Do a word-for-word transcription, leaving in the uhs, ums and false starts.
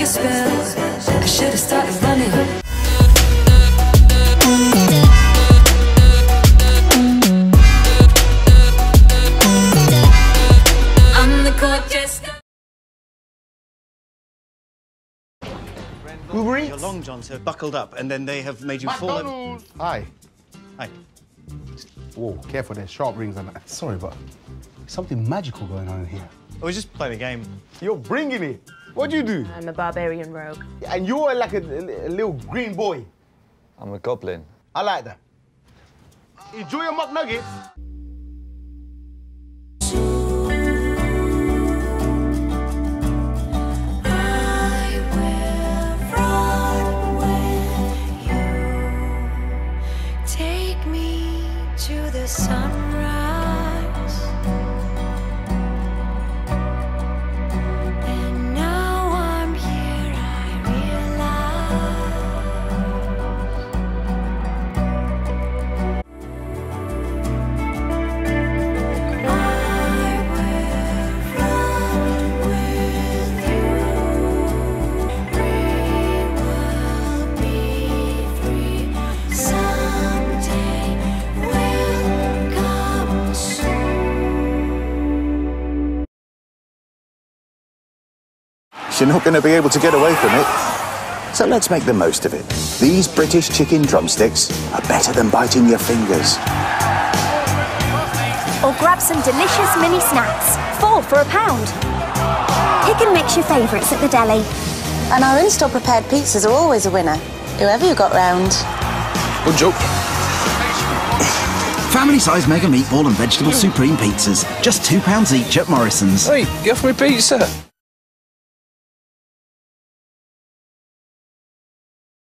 a spell. I should have started running. I'm the gorgeous. Uber Eats? Your long johns have buckled up and then they have made you fall over. Hi. Hi. Whoa, careful, there's sharp rings and that. Sorry, but something magical going on in here. I was just playing a game. You're bringing it. What do you do? I'm a barbarian rogue. Yeah, and you're like a, a, a little green boy. I'm a goblin. I like that. Enjoy your muck nuggets. The sunrise, and now I'm here, I realize I will run with you. We will be free someday. You're not going to be able to get away from it. So let's make the most of it. These British chicken drumsticks are better than biting your fingers. Or grab some delicious mini snacks. Four for a pound. Pick and mix your favourites at the deli. And our in-store prepared pizzas are always a winner, whoever you got round. Good joke. Family-size mega meatball and vegetable supreme pizzas. Just two pounds each at Morrison's. Hey, give me pizza.